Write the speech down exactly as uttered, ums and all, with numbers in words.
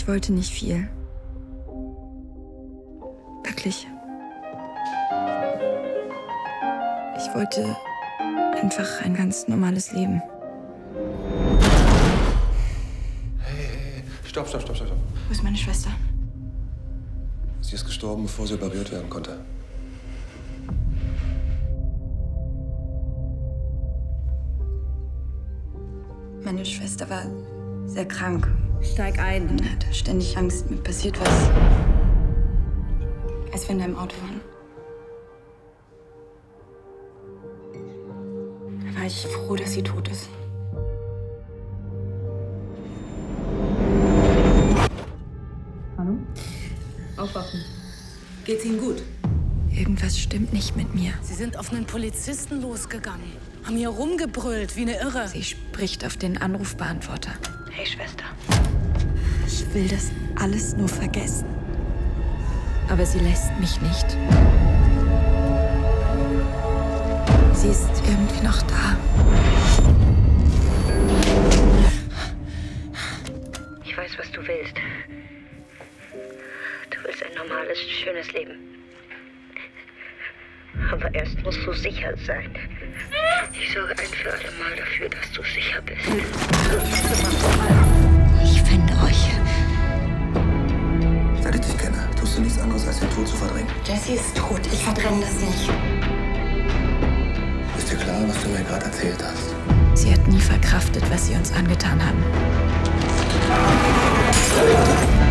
Ich wollte nicht viel. Wirklich. Ich wollte einfach ein ganz normales Leben. Hey, hey, hey. Stopp, stopp, stopp, stopp. Wo ist meine Schwester? Sie ist gestorben, bevor sie operiert werden konnte. Meine Schwester war sehr krank. Steig ein. Und hatte ständig Angst, mir passiert was. Als wir in deinem Auto waren. Da war ich froh, dass sie tot ist. Hallo? Aufwachen. Geht's Ihnen gut? Irgendwas stimmt nicht mit mir. Sie sind auf einen Polizisten losgegangen. Haben hier rumgebrüllt wie eine Irre. Sie spricht auf den Anrufbeantworter. Hey, Schwester. Ich will das alles nur vergessen. Aber sie lässt mich nicht. Sie ist irgendwie noch da. Ich weiß, was du willst. Du willst ein normales, schönes Leben. Aber erst musst du sicher sein. Ich sorge ein für alle Mal dafür, dass du sicher bist. Ich finde euch. Seit ich dich kenne, tust du nichts anderes, als den Tod zu verdrängen. Jessie ist tot. Ich verdränge das nicht. Ist dir klar, was du mir gerade erzählt hast? Sie hat nie verkraftet, was sie uns angetan haben.